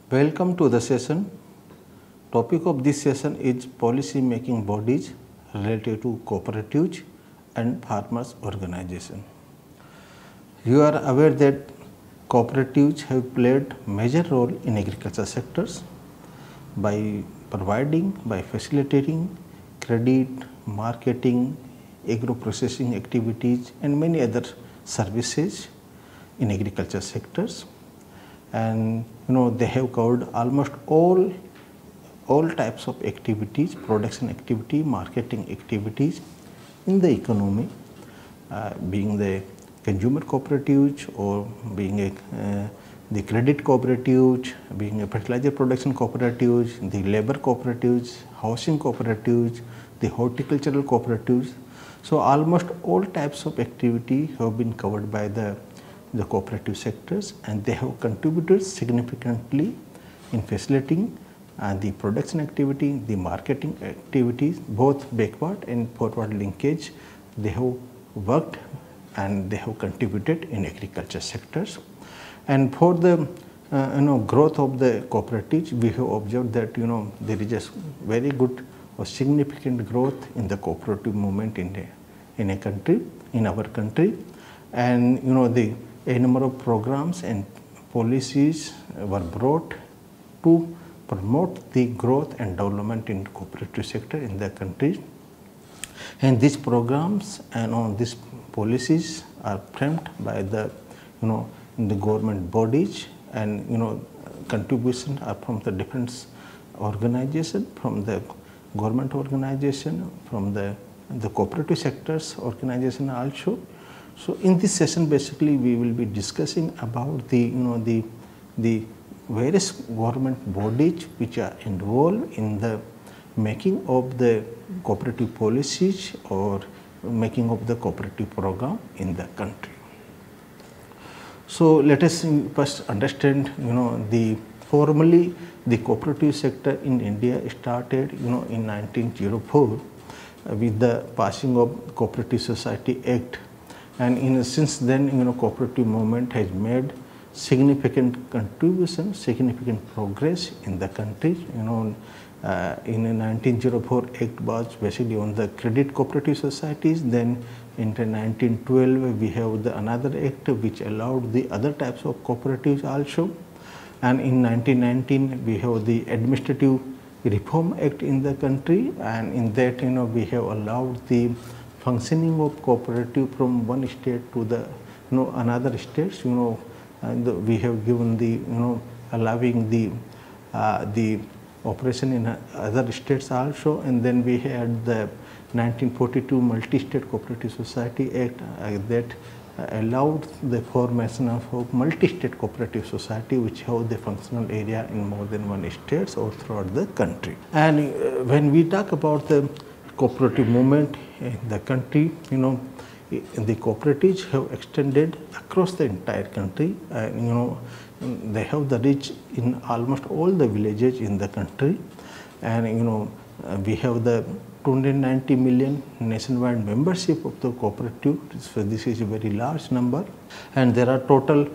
Welcome to the session. Topic of this session is policy making bodies related to cooperatives and farmers organization. You are aware that cooperatives have played major role in agriculture sectors by facilitating credit, marketing, agro processing activities and many other services in agriculture sectors. And they have covered almost all types of activities, production activity, marketing activities in the economy, being the consumer cooperatives or being the credit cooperatives, being a fertilizer production cooperatives, the labor cooperatives, housing cooperatives, the horticultural cooperatives. So almost all types of activity have been covered by the cooperative sectors, and they have contributed significantly in facilitating the production activity, the marketing activities, both backward and forward linkage. They have worked and they have contributed in agriculture sectors. And for the growth of the cooperatives, we have observed that there is a very good or significant growth in the cooperative movement in a country, in our country, and a number of programs and policies were brought to promote the growth and development in the cooperative sector in the country. And these programs and these policies are framed by the the government bodies, and contributions are from the different organizations, from the government organization, from the cooperative sectors organization also. So in this session, basically we will be discussing about the various government bodies which are involved in the making of the cooperative policies or making of the cooperative program in the country. So let us first understand formally the cooperative sector in India started in 1904 with the passing of Cooperative Society Act. And since then, cooperative movement has made significant contribution, significant progress in the country. In 1904 Act was basically on the credit cooperative societies. Then in 1912 we have another act which allowed the other types of cooperatives also. And in 1919 we have the Administrative Reform Act in the country, and in that we have allowed the functioning of cooperative from one state to the another states. And we have given the allowing the operation in other states also. And then we had the 1942 Multi-State Cooperative Society Act that allowed the formation of multi-state cooperative society which have the functional area in more than one states or throughout the country. And when we talk about the cooperative movement in the country, the cooperatives have extended across the entire country, and they have the reach in almost all the villages in the country. And we have the 290 million nationwide membership of the cooperative. So this is a very large number, and there are total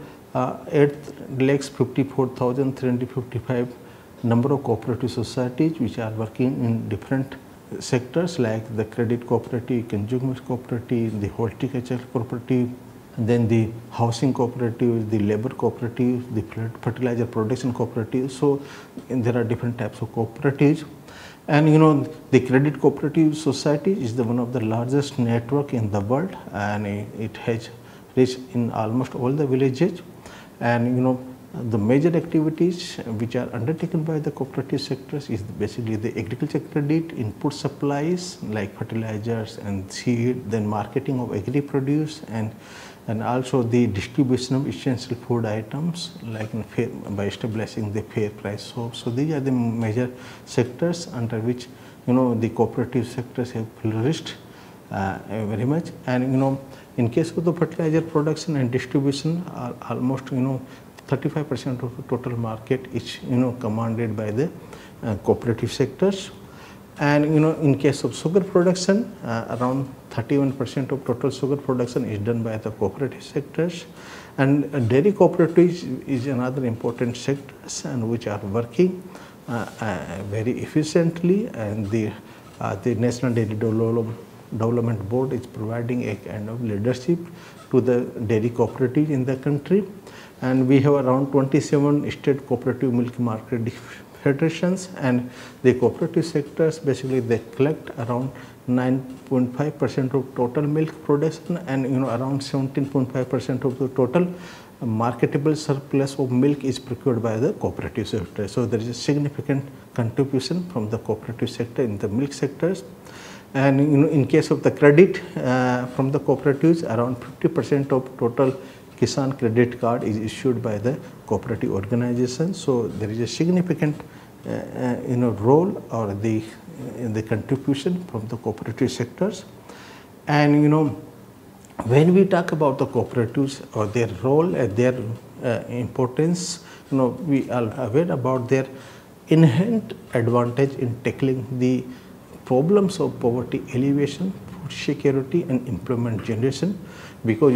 8,54,355 number of cooperative societies which are working in different sectors like the credit cooperative, consumer cooperative, the horticultural cooperative, and then the housing cooperative, the labor cooperative, the fertilizer production cooperative. So there are different types of cooperatives. And the credit cooperative society is one of the largest network in the world, and it has reached in almost all the villages. And the major activities which are undertaken by the cooperative sectors is basically the agriculture credit, input supplies like fertilizers and seed, then marketing of agri produce, and also the distribution of essential food items like by establishing the fair price shops. So these are the major sectors under which the cooperative sectors have flourished very much. And in case of the fertilizer production and distribution, almost 35% of the total market is commanded by the cooperative sectors. And in case of sugar production, around 31% of total sugar production is done by the cooperative sectors. And dairy cooperatives is another important sector and which are working very efficiently, and the National Dairy Development Board is providing a kind of leadership to the dairy cooperatives in the country. And we have around 27 state cooperative milk market federations, and the cooperative sectors basically they collect around 9.5% of total milk production, and around 17.5% of the total marketable surplus of milk is procured by the cooperative sector. So there is a significant contribution from the cooperative sector in the milk sectors. And in case of the credit from the cooperatives, around 50% of total Kisan credit card is issued by the cooperative organization. So there is a significant role or the contribution from the cooperative sectors. And when we talk about the cooperatives or their role and their importance, we are aware about their inherent advantage in tackling the problems of poverty alleviation, food security, and employment generation, because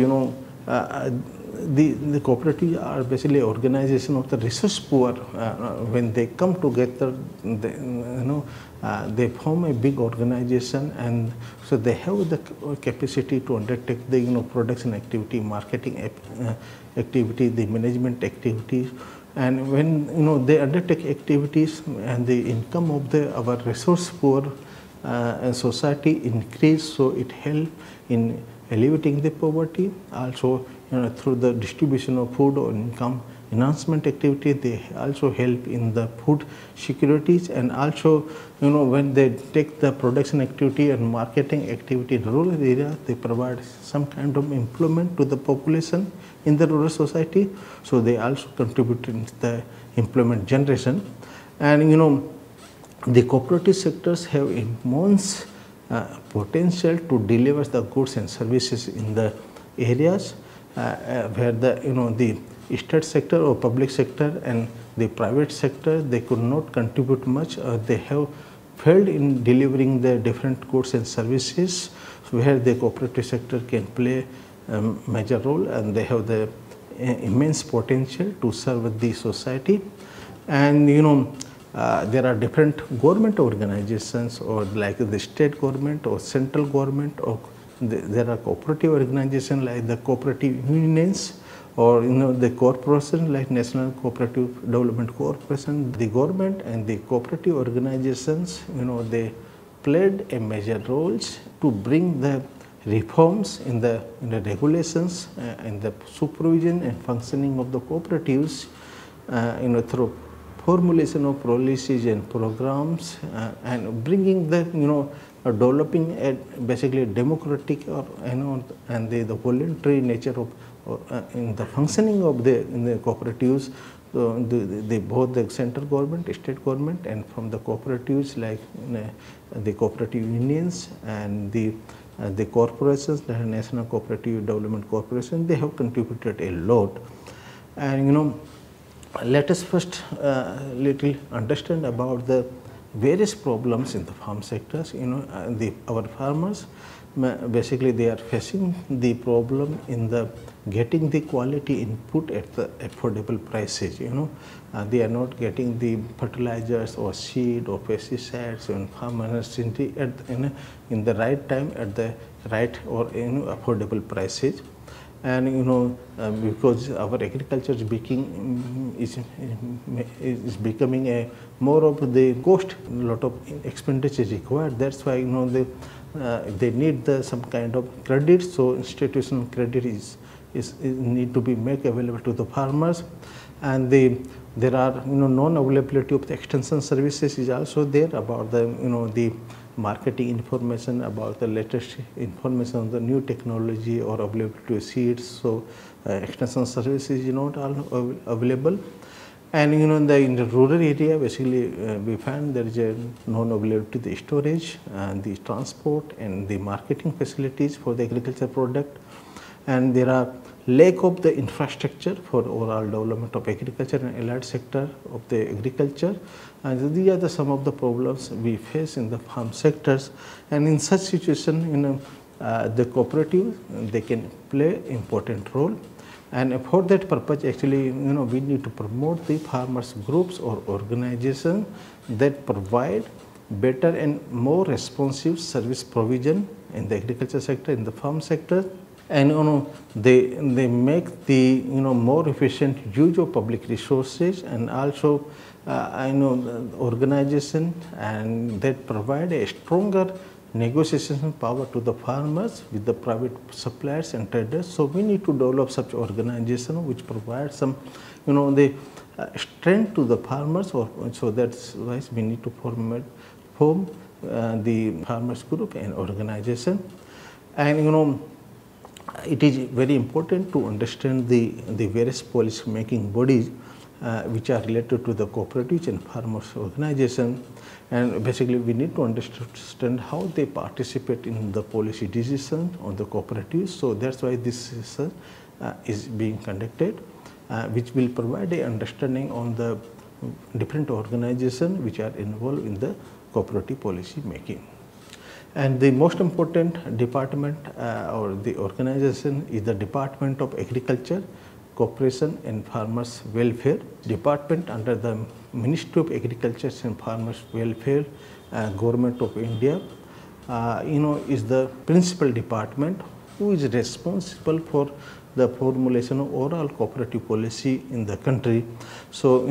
the cooperatives are basically organization of the resource poor. When they come together, they form a big organization, and so they have the capacity to undertake the production activity, marketing activity, the management activities. And when they undertake activities and the income of our resource poor society increase, so it help in alleviating the poverty. Also through the distribution of food or income enhancement activity, they also help in the food securities. And also when they take the production activity and marketing activity in rural area, they provide some kind of employment to the population in the rural society. So they also contribute in the employment generation. And the cooperative sectors have immense potential to deliver the goods and services in the areas where the state sector or public sector and the private sector, they could not contribute much. They have failed in delivering the different goods and services, where the cooperative sector can play a major role, and they have the immense potential to serve the society. And there are different government organizations, or like the state government or central government, or there are cooperative organizations like the cooperative unions, or the corporation like National Cooperative Development Corporation. The government and the cooperative organizations, they played a major roles to bring the reforms in the regulations and the supervision and functioning of the cooperatives, through formulation of policies and programs, and bringing the developing a basically democratic or and the voluntary nature of in the functioning of in the cooperatives. So both the central government, state government, and from the cooperatives like the cooperative unions and the corporations, the National Cooperative Development Corporation, they have contributed a lot. And let us first little understand about the various problems in the farm sectors. Our farmers, basically they are facing the problem in the getting the quality input at the affordable prices. They are not getting the fertilizers or seed or pesticides and farm machinery in the right time at the right or affordable prices. And because our agriculture is becoming a more of the cost, a lot of expenditure is required. That's why they need some kind of credit. So institutional credit is need to be made available to the farmers. And there are non-availability of the extension services is also there about the marketing information, about the latest information on the new technology or availability of seeds. So extension services is not all available. And in the rural area, basically we find there is a non-availability of the storage and the transport and the marketing facilities for the agriculture product. And there are lack of the infrastructure for overall development of agriculture and allied sector of the agriculture. And these are some of the problems we face in the farm sectors. And in such situation, the cooperative, they can play important role. And for that purpose, actually, we need to promote the farmers groups or organizations that provide better and more responsive service provision in the agriculture sector, in the farm sector, and they make the more efficient use of public resources, and also organization and that provide a stronger negotiation power to the farmers with the private suppliers and traders. So we need to develop such organization which provide some the strength to the farmers, or so that's why we need to form the farmers group and organization. And it is very important to understand the various policy making bodies which are related to the cooperatives and farmers organization, and basically we need to understand how they participate in the policy decisions on the cooperatives. So that's why this is being conducted, which will provide a understanding on the different organizations which are involved in the cooperative policy making. And the most important department or the organization is the Department of Agriculture, Cooperation and Farmers Welfare Department under the Ministry of Agriculture and Farmers Welfare, Government of India. Is the principal department who is responsible for the formulation of overall cooperative policy in the country. So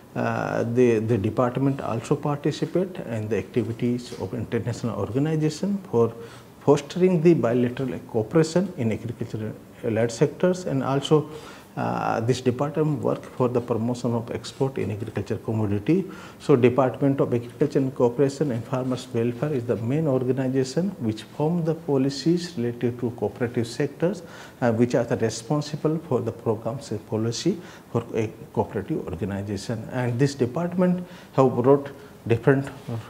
the department also participate in the activities of international organization for fostering the bilateral cooperation in agricultural-led sectors, and also this department work for the promotion of export in agriculture commodity. So Department of Agriculture and Cooperation and Farmers Welfare is the main organization which form the policies related to cooperative sectors, which are the responsible for the programs and policy for a cooperative organization. And this department have brought different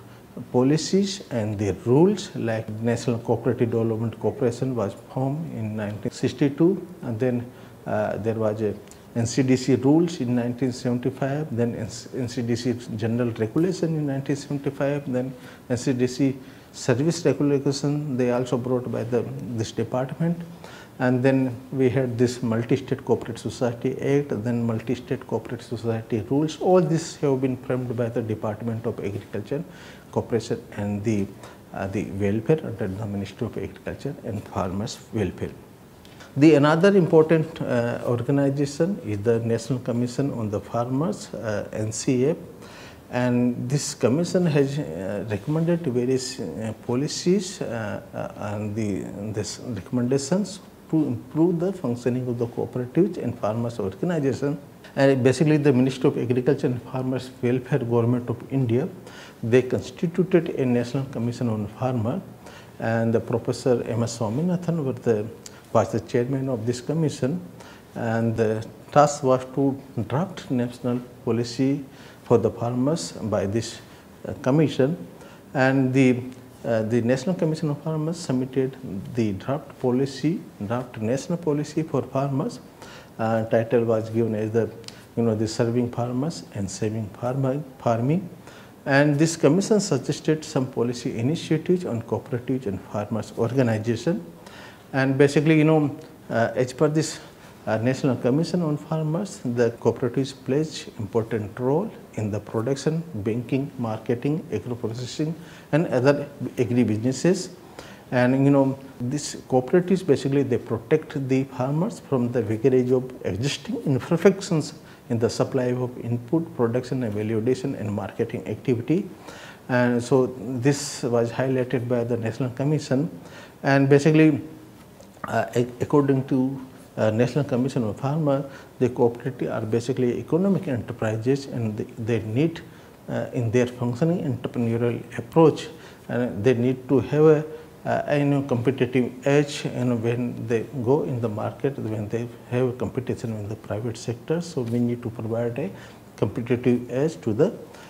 policies and the rules, like National Cooperative Development Corporation was formed in 1962, and then there was a NCDC rules in 1975, then NCDC general regulation in 1975, then NCDC service regulation they also brought by this department, and then we had this Multi-State Cooperative Society Act, then Multi-State Cooperative Society rules. All this have been framed by the Department of Agriculture, Cooperation and the welfare under the Ministry of Agriculture and Farmers Welfare. The another important organization is the National Commission on the Farmers, NCF, and this commission has recommended various policies and these recommendations to improve the functioning of the cooperatives and farmers organization. And basically the Ministry of Agriculture and Farmers Welfare, Government of India, they constituted a National Commission on Farmer, and the Professor M.S. Swaminathan was the chairman of this commission, and the task was to draft national policy for the farmers by this commission. And the National Commission of Farmers submitted the draft national policy for farmers. Title was given as the serving farmers and saving farming. And this commission suggested some policy initiatives on cooperatives and farmers organization. And basically, as per this National Commission on Farmers, the cooperatives plays important role in the production, banking, marketing, agro-processing and other agri-businesses. And these cooperatives basically they protect the farmers from the wreckage of existing imperfections in the supply of input, production, and validation and marketing activity. And so this was highlighted by the National Commission, and basically according to National Commission of Farmers, the cooperative are basically economic enterprises, and they need in their functioning entrepreneurial approach, and they need to have a competitive edge when they go in the market, when they have competition in the private sector. So we need to provide a competitive edge to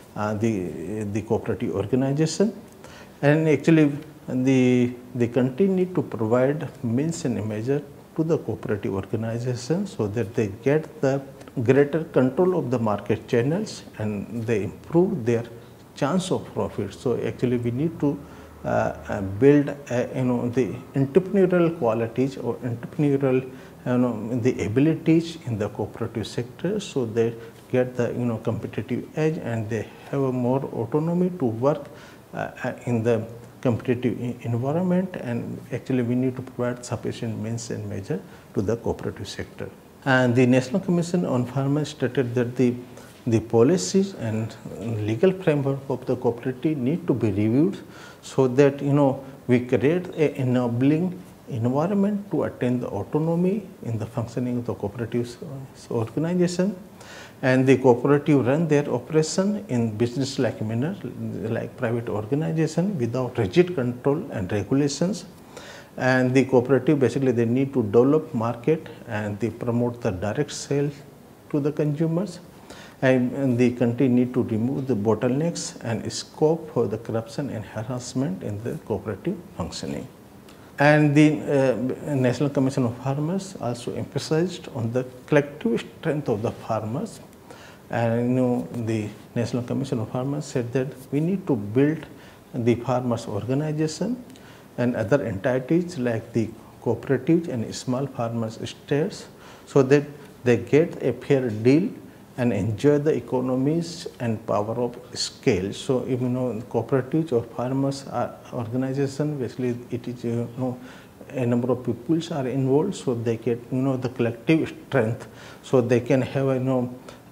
the cooperative organization, and actually they continue to provide means and measure to the cooperative organization so that they get the greater control of the market channels and they improve their chance of profit. So actually we need to build the entrepreneurial qualities or entrepreneurial the abilities in the cooperative sector, so they get the competitive edge and they have a more autonomy to work in the competitive environment, and actually we need to provide sufficient means and measure to the cooperative sector. And the National Commission on Farmers stated that the policies and legal framework of the cooperative need to be reviewed so that we create an enabling environment to attain the autonomy in the functioning of the cooperative organization, and the cooperative run their operation in business-like manner like private organization without rigid control and regulations. And the cooperative basically they need to develop market and they promote the direct sale to the consumers, and the country need to remove the bottlenecks and scope for the corruption and harassment in the cooperative functioning. And the National Commission of Farmers also emphasized on the collective strength of the farmers. And the National Commission of Farmers said that we need to build the farmers organization and other entities like the cooperatives and small farmers estates, so that they get a fair deal and enjoy the economies and power of scale. So if cooperatives or farmers organization, basically it is a number of peoples are involved, so they get the collective strength, so they can have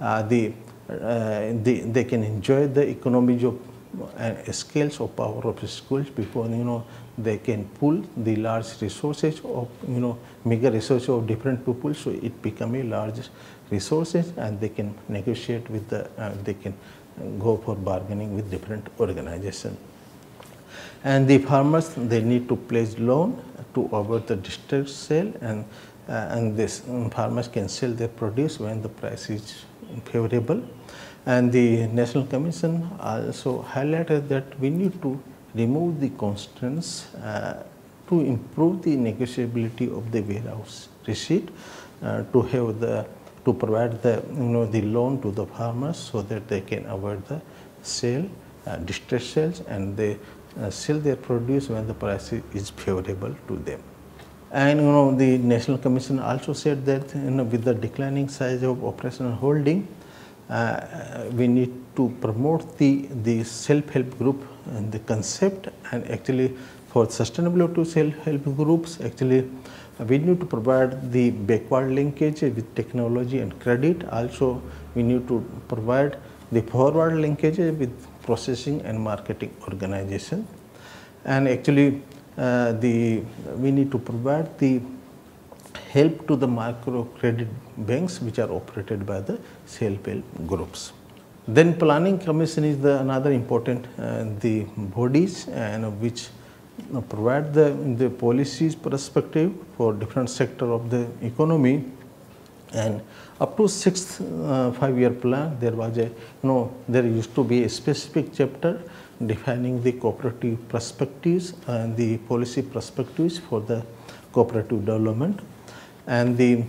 they can enjoy the economies of scales of power of schools before they can pool the large resources of meager resources of different people, so it become a large resources and they can negotiate with the they can go for bargaining with different organizations. And the farmers they need to pledge loan to avoid the distress sale, and this farmers can sell their produce when the price is favorable. And the National Commission also highlighted that we need to remove the constraints to improve the negotiability of the warehouse receipt, to provide the loan to the farmers so that they can avoid the sale, distress sales, and they sell their produce when the price is favorable to them. And the National Commission also said that with the declining size of operational holding, we need to promote the self-help group and the concept, and actually for sustainability self-help groups, actually we need to provide the backward linkage with technology and credit. Also we need to provide the forward linkage with processing and marketing organization, and actually we need to provide the help to the micro credit banks which are operated by the self-help groups. Then Planning Commission is another important the bodies and which provide the policies perspective for different sector of the economy. And up to sixth 5-year plan, there was there used to be a specific chapter defining the cooperative perspectives and the policy perspectives for the cooperative development. And the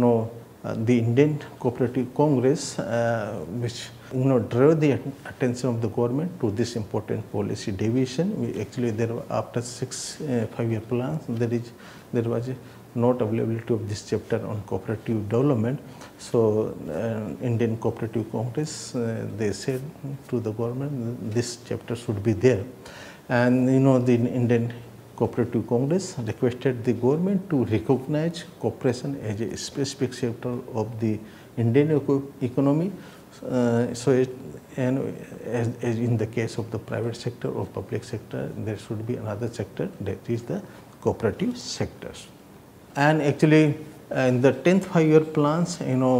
Indian Cooperative Congress, which drew the attention of the government to this important policy division. Actually, after 6 5-year plans, there was not availability of this chapter on cooperative development. So Indian Cooperative Congress they said to the government this chapter should be there, and the Indian Cooperative Congress requested the government to recognize cooperation as a specific sector of the Indian economy. As in the case of the private sector or public sector, there should be another sector, that is the cooperative sectors. And actually in the 10th 5-year plans,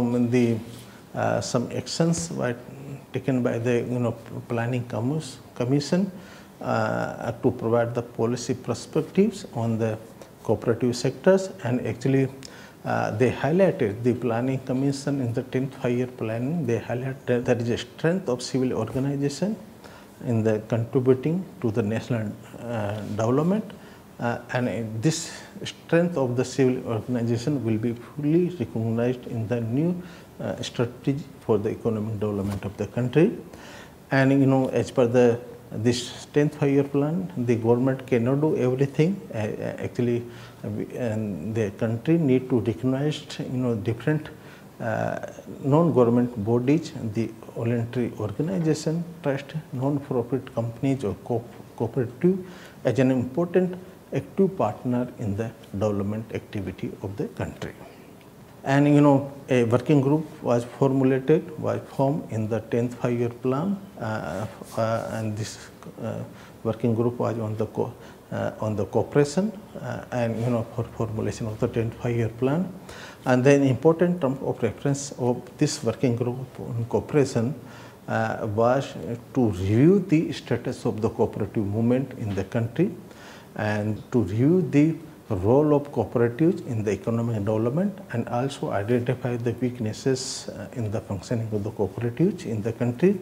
some actions were taken by the Planning Commission to provide the policy perspectives on the cooperative sectors. And actually they highlighted, the Planning Commission in the 10th 5-year planning, they highlighted that there is a strength of civil organization in the contributing to the national development, and this strength of the civil organization will be fully recognized in the new strategy for the economic development of the country. And as per the this 10th 5-year plan, the government cannot do everything. Actually, and the country need to recognize, different non-government bodies, the voluntary organization, trust, non-profit companies or cooperative as an important active partner in the development activity of the country. And a working group was formed in the 10th 5-year plan, and this working group was on the cooperation and for formulation of the 10th 5-year plan. And then important term of reference of this working group on cooperation was to review the status of the cooperative movement in the country and to review the role of cooperatives in the economic development and also identify the weaknesses in the functioning of the cooperatives in the country.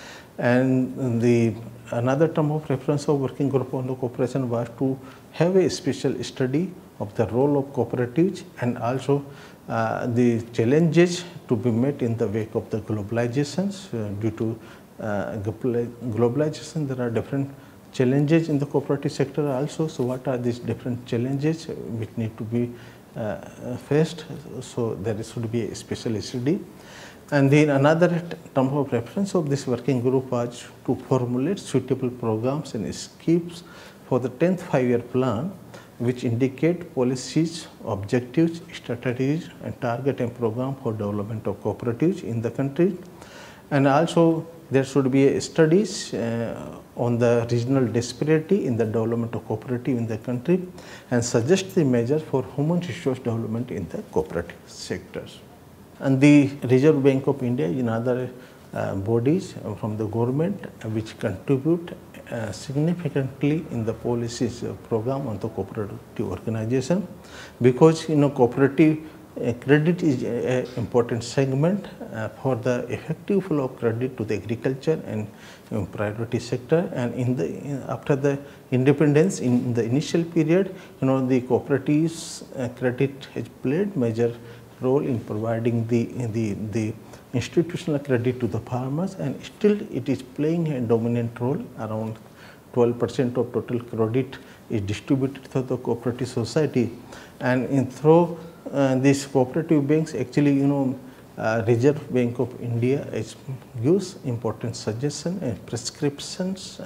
And another term of reference of working group on the cooperation was to have a special study of the role of cooperatives and also the challenges to be met in the wake of the globalizations. Due to globalization, there are different challenges in the cooperative sector also. So what are these different challenges which need to be faced? So there should be a special study. And then another term of reference of this working group was to formulate suitable programs and schemes for the 10th 5-year plan, which indicate policies, objectives, strategies, and target and program for development of cooperatives in the country. And also there should be studies on the regional disparity in the development of cooperative in the country and suggest the measures for human resource development in the cooperative sectors. And the Reserve Bank of India is another bodies from the government which contribute significantly in the policies program on the cooperative organization, because cooperative credit is an important segment for the effective flow of credit to the agriculture and priority sector. And after the independence, in the initial period, the cooperatives credit has played major role in providing the institutional credit to the farmers, and still it is playing a dominant role. Around 12% of total credit is distributed through the cooperative society, and through these cooperative banks, actually Reserve Bank of India gives important suggestions and prescriptions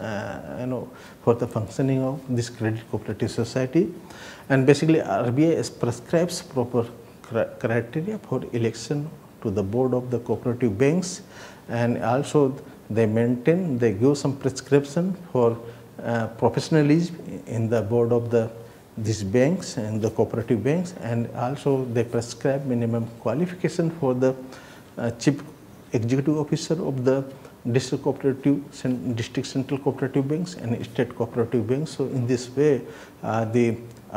for the functioning of this credit cooperative society. And basically RBI prescribes proper criteria for election to the board of the cooperative banks, and also they give some prescription for professionalism in the board of these banks and the cooperative banks, and also they prescribe minimum qualification for the chief executive officer of the district central cooperative banks and state cooperative banks. So in this way, the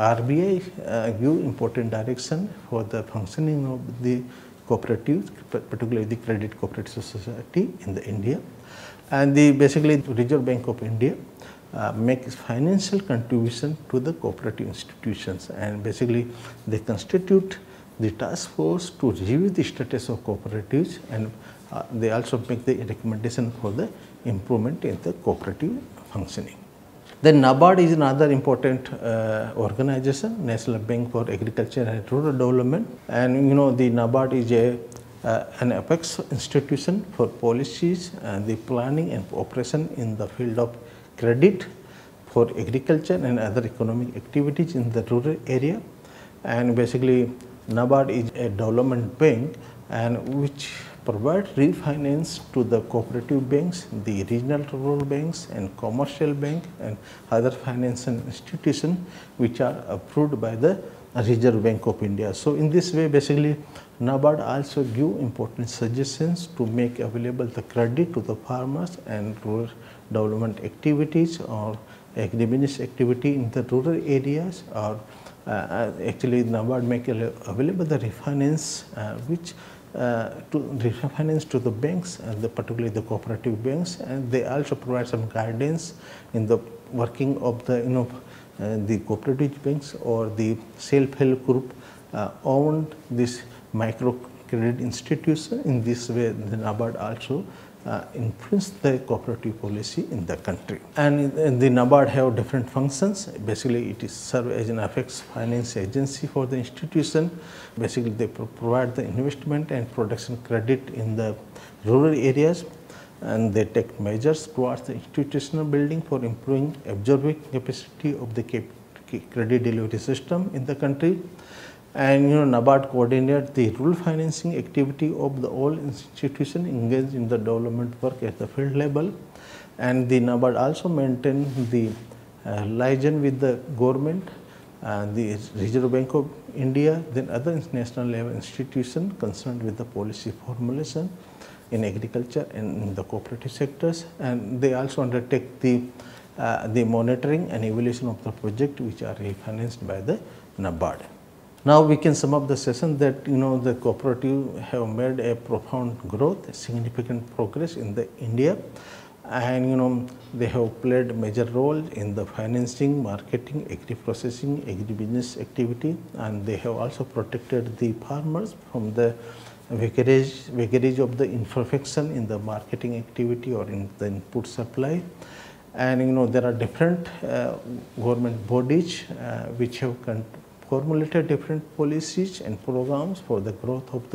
RBI give important direction for the functioning of the cooperatives, particularly the credit cooperative society in the India. And basically the Reserve Bank of India makes financial contribution to the cooperative institutions, and basically they constitute the task force to review the status of cooperatives, and they also make the recommendation for the improvement in the cooperative functioning. Then NABARD is another important organization, National Bank for Agriculture and Rural Development, and the NABARD is an apex institution for policies and the planning and operation in the field of credit for agriculture and other economic activities in the rural area. And basically NABARD is a development bank and which provide refinance to the cooperative banks, the regional rural banks and commercial bank and other financial institutions which are approved by the Reserve Bank of India. So in this way, basically NABARD also give important suggestions to make available the credit to the farmers and rural development activities or agribusiness activity in the rural areas, or actually NABARD make available the refinance to refinance to the banks and particularly the cooperative banks, and they also provide some guidance in the working of the cooperative banks or the self-help group owned this microcredit institution. In this way, the NABARD also influence the cooperative policy in the country. And the NABARD have different functions. Basically, it is serve as an FX finance agency for the institution. Basically, they provide the investment and production credit in the rural areas, and they take measures towards the institutional building for improving absorbing capacity of the credit delivery system in the country. And NABARD coordinates the rural financing activity of the all institutions engaged in the development work at the field level. And the NABARD also maintains the liaison with the government, the Reserve Bank of India, then other international level institutions concerned with the policy formulation in agriculture and in the cooperative sectors. And they also undertake the monitoring and evaluation of the project which are refinanced by the NABARD. Now we can sum up the session that the cooperative have made a profound growth, significant progress in the India, and they have played major role in the financing, marketing, agri-processing, agribusiness activity, and they have also protected the farmers from the vagaries of the imperfection in the marketing activity or in the input supply. And there are different government bodies which have formulated different policies and programs for the growth of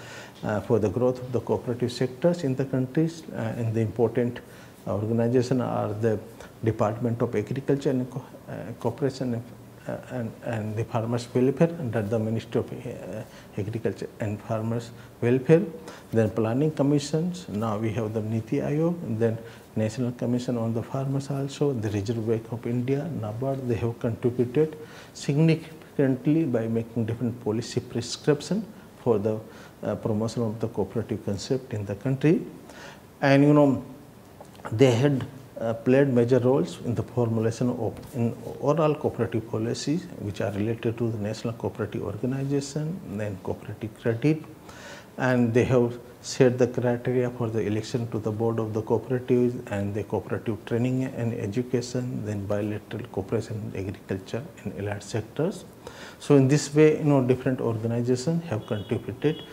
the cooperative sectors in the countries. And the important organization are the Department of Agriculture and Cooperation and the Farmers Welfare under the Ministry of Agriculture and Farmers Welfare, then Planning Commissions. Now we have the Niti Aayog, and then National Commission on the Farmers also, the Reserve Bank of India, NABARD. They have contributed significantly by making different policy prescription for the promotion of the cooperative concept in the country. And they had played major roles in the formulation of overall cooperative policies which are related to the National Cooperative Organization, then cooperative credit, and they have set the criteria for the election to the board of the cooperatives and the cooperative training and education, then bilateral cooperation in agriculture and allied sectors. So in this way, different organizations have contributed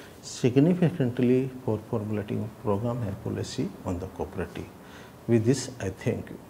significantly for formulating program and policy on the cooperative. With this, I thank you.